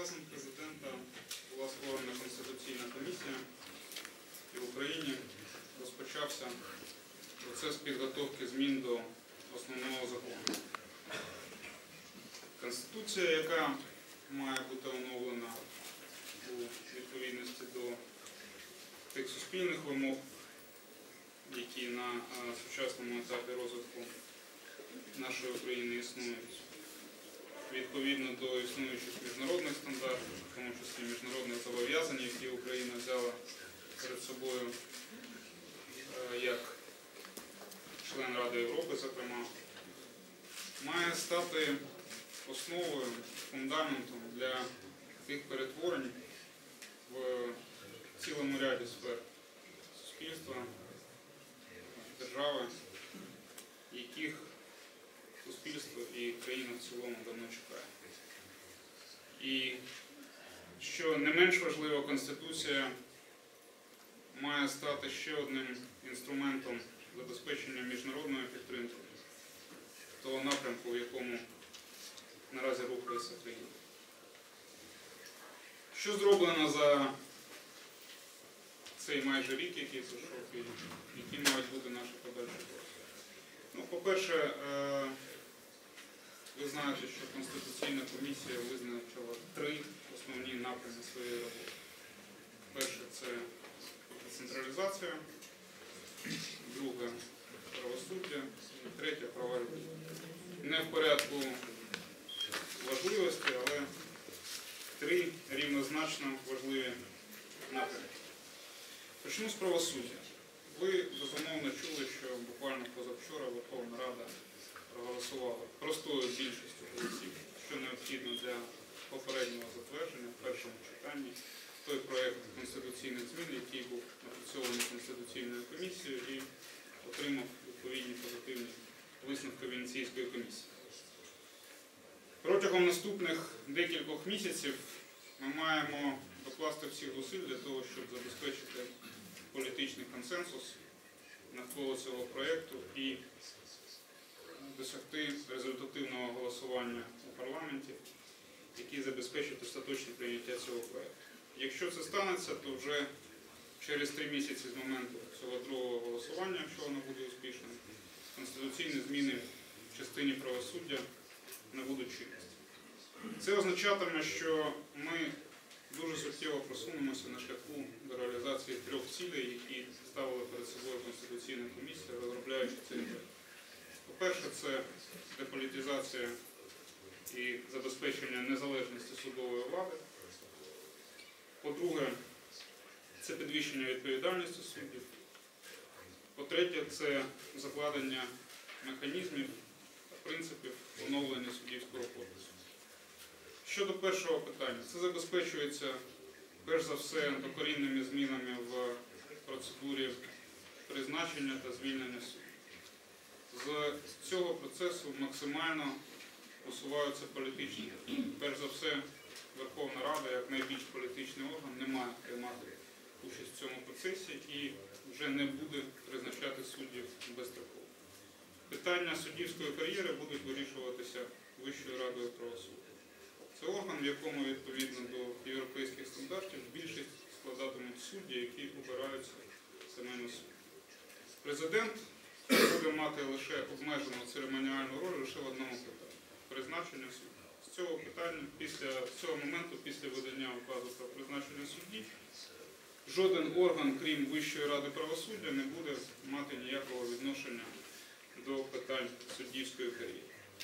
Указом президента була створена Конституційна комісія, і в Україні розпочався процес підготовки змін до основного закону. Конституція, яка має бути оновлена у відповідності до тих суспільних вимог, які на сучасному етапі розвитку нашої України існують, відповідно до існуючих міжнародних стандартів, в тому числі міжнародних зобов'язань, які Україна взяла перед собою як член Ради Європи, зокрема, має стати основою, фундаментом для тих перетворень в цілому ряді сфер суспільства, держави, яких суспільство і країна в цілому давно чекає. І, що не менш важливо, Конституція має стати ще одним інструментом забезпечення міжнародної підтримки того напрямку, в якому наразі рухається країна. Що зроблено за цей майже рік, який пройшов, і які мають бути наші подальші кроки? Ну, по-перше, ви знаєте, що Конституційна комісія визначила 3 основні напрями своєї роботи. Перше – це децентралізація, друге – правосуддя, і третє – права людини. Не в порядку важливості, але 3 рівнозначно важливі напрямки. Почну з правосуддя. Ви, безумовно, чули, що буквально позавчора Верховна Рада проголосувала простою більшістю голосів, що необхідно для попереднього затвердження в першому читанні, той проєкт конституційних змін, який був напрацьований Конституційною комісією і отримав відповідні позитивні висновки Венеційської комісії. Протягом наступних декількох місяців ми маємо докласти всіх зусиль для того, щоб забезпечити політичний консенсус навколо цього проєкту і досягти результативного голосування у парламенті, який забезпечить остаточне прийняття цього проєкту. Якщо це станеться, то вже через 3 місяці з моменту цього другого голосування, якщо воно буде успішним, конституційні зміни в частині правосуддя набудуть чинності. Це означатиме, що ми дуже суттєво просунемося на шляху до реалізації 3 цілей, які ставила перед собою Конституційна комісія, розробляючи цей проєкт. По-перше, це деполітизація і забезпечення незалежності судової влади. По-друге, це підвищення відповідальності суддів. По-третє, це закладення механізмів та принципів оновлення суддівського корпусу. Щодо першого питання, це забезпечується, перш за все, докорінними змінами в процедурі призначення та звільнення суддів. З цього процесу максимально усуваються політичні. Перш за все, Верховна Рада, як найбільш політичний орган, не має приймати участь в цьому процесі і вже не буде призначати суддів безстроково. Питання суддівської кар'єри будуть вирішуватися Вищою радою правосуддя. Це орган, в якому, відповідно до європейських стандартів, більшість складатимуть судді, які обираються самими суддями. Президент буде мати лише обмежену церемоніальну роль лише в одному питанні – призначення судді. З цього питання, з цього моменту, після видання указу про призначення судді, жоден орган, крім Вищої ради правосуддя, не буде мати ніякого відношення до питань суддівської кар'єри.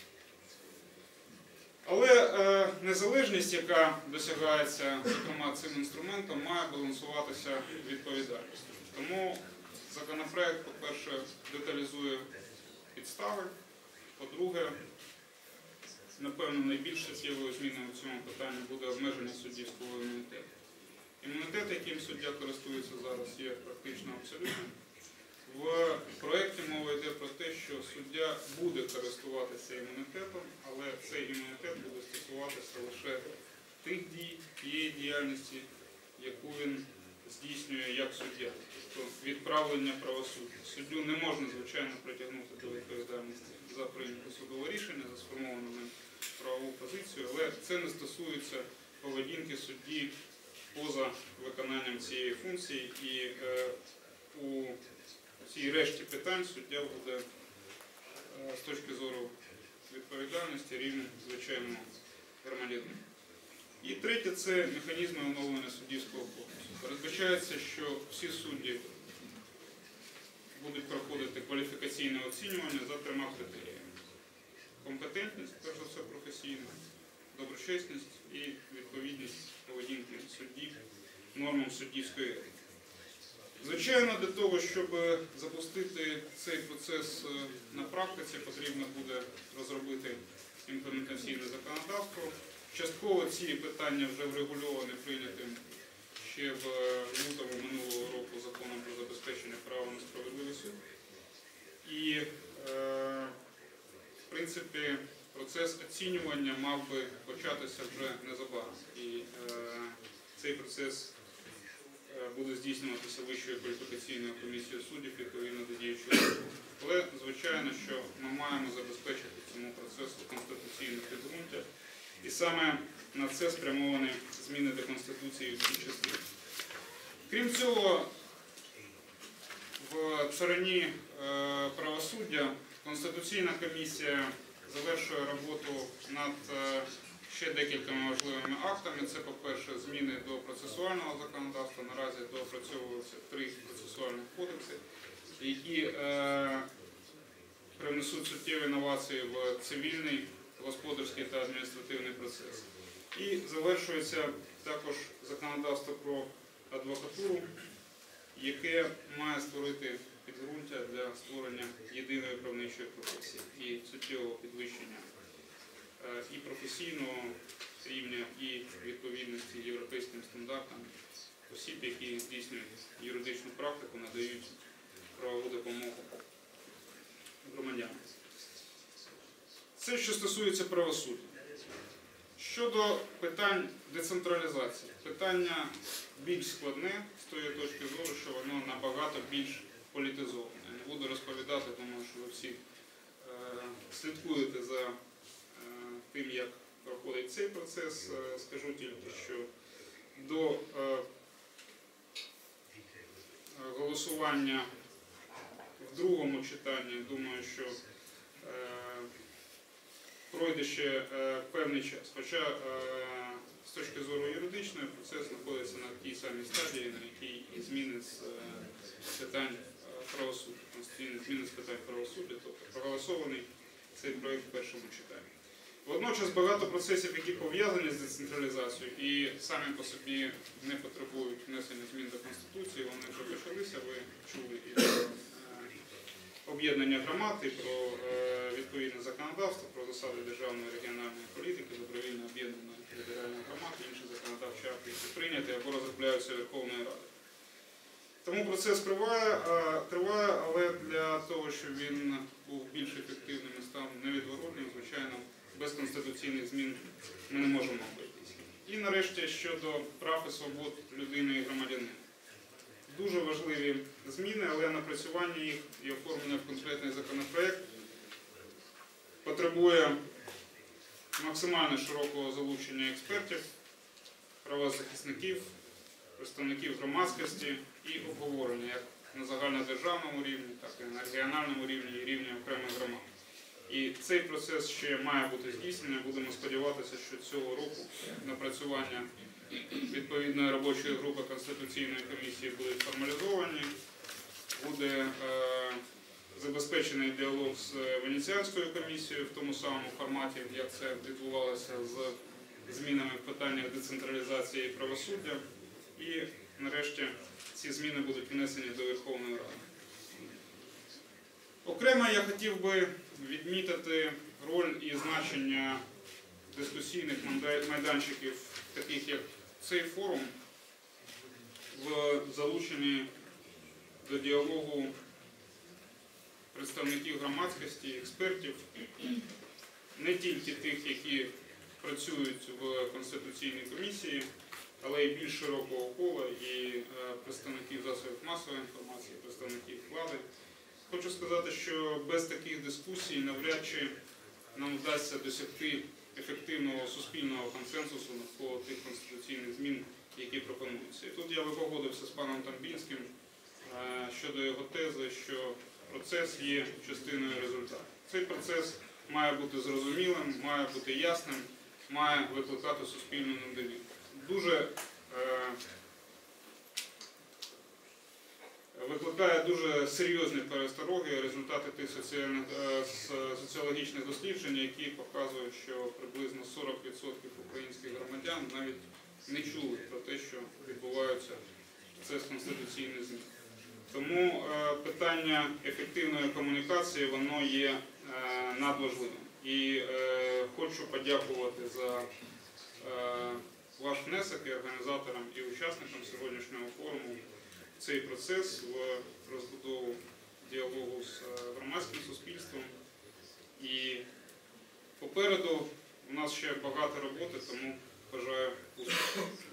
Але незалежність, яка досягається, зокрема, цим інструментом, має балансуватися відповідальністю. Тому законопроект, по-перше, деталізує підстави, по-друге, напевно, найбільш суттєвою зміною в цьому питанні буде обмеження суддівського імунітету. Імунітет, яким суддя користується зараз, є практично абсолютним. В проєкті мова йде про те, що суддя буде користуватися імунітетом, але цей імунітет буде стосуватися лише тих дій, тієї діяльності, яку він здійснює як суддя, тобто відправлення правосуддя. Суддю не можна, звичайно, притягнути до відповідальності за прийняте судове рішення, за сформовану правову позицію, але це не стосується поведінки судді поза виконанням цієї функції, і у цій решті питань суддя буде з точки зору відповідальності рівним звичайному громадянину. І третє – це механізми оновлення суддівського корпусу. Передбачається, що всі судді будуть проходити кваліфікаційне оцінювання за 3 критеріями. Компетентність, перш за все, професійна, доброчесність і відповідність поведінки судді нормам суддівської етики. Звичайно, для того, щоб запустити цей процес на практиці, потрібно буде розробити імплементаційне законодавство. Частково ці питання вже врегульовані прийнятим ще в лютому минулого року законом про забезпечення права на справедливий суд. І, в принципі, процес оцінювання мав би початися вже незабаром. І цей процес буде здійснюватися Вищою кваліфікаційною комісією суддів відповідно до діючого закону. Але, звичайно, що ми маємо забезпечити цьому процесу конституційне підґрунтя. І саме на це спрямовані зміни до Конституції в цій частині. Крім цього, в царині правосуддя Конституційна комісія завершує роботу над ще декількома важливими актами. Це, по-перше, зміни до процесуального законодавства. Наразі доопрацьовуються 3 процесуальних кодекси, які привнесуть суттєві інновації в цивільний, господарський та адміністративний процес. І завершується також законодавство про адвокатуру, яке має створити підґрунтя для створення єдиної правничої професії і суттєвого підвищення і професійного рівня, і відповідності європейським стандартам осіб, які здійснюють юридичну практику, надають правову допомогу громадянам. Це, що стосується правосуддя. Щодо питань децентралізації, питання більш складне з тої точки зору, що воно набагато більш політизоване. Не буду розповідати, тому що ви всі слідкуєте за тим, як проходить цей процес. Скажу тільки, що до голосування в другому читанні, думаю, що пройде ще певний час. Хоча з точки зору юридичної процес знаходиться на тій самій стадії, на якій і зміни з питань правосуддя, конституційні зміни з питань правосуддя, тобто проголосований цей проєкт в першому читанні. Водночас багато процесів, які пов'язані з децентралізацією і самі по собі не потребують внесення змін до Конституції, вони вже почалися, ви чули і про об'єднання громад, і про відповідне законодавство, про засади державної регіональної політики, добровільно об'єднаної територіальних громад, інші законодавчі акти, які прийняті або розробляються Верховною Радою. Тому процес триває, але для того, щоб він був більш ефективним і став невідворотним, звичайно, без конституційних змін ми не можемо обійтися. І нарешті щодо прав і свобод людини і громадянина. Дуже важливі зміни, але напрацювання їх і оформлення в конкретний законопроект потребує максимально широкого залучення експертів, правозахисників, представників громадськості і обговорення як на загальнодержавному рівні, так і на регіональному рівні і рівні окремих громад. І цей процес ще має бути здійснений. Будемо сподіватися, що цього року напрацювання відповідної робочої групи Конституційної комісії будуть формалізовані, буде забезпечений діалог з Венеціанською комісією в тому самому форматі, як це відбувалося з змінами в питаннях децентралізації і правосуддя. І нарешті ці зміни будуть внесені до Верховної Ради. Окремо я хотів би відмітити роль і значення дискусійних майданчиків, таких як цей форум, в залученні до діалогу представників громадськості, експертів, не тільки тих, які працюють в Конституційній комісії, але й більш широкого кола, і представників засобів масової інформації, представників влади. Хочу сказати, що без таких дискусій навряд чи нам вдасться досягти ефективного суспільного консенсусу навколо тих конституційних змін, які пропонуються. І тут я би погодився з паном Тамбінським щодо його тези, що процес є частиною результату. Цей процес має бути зрозумілим, має бути ясним, має викликати суспільну недовіру. Викликає дуже серйозні перестороги результати тих соціологічних досліджень, які показують, що приблизно 40% українських громадян навіть не чули про те, що відбувається процес конституційних змін. Тому питання ефективної комунікації, воно є надважливим. І хочу подякувати за ваш внесок і організаторам, і учасникам сьогоднішнього форуму в цей процес, в розбудову діалогу з громадським суспільством. І попереду у нас ще багато роботи, тому бажаю успіху.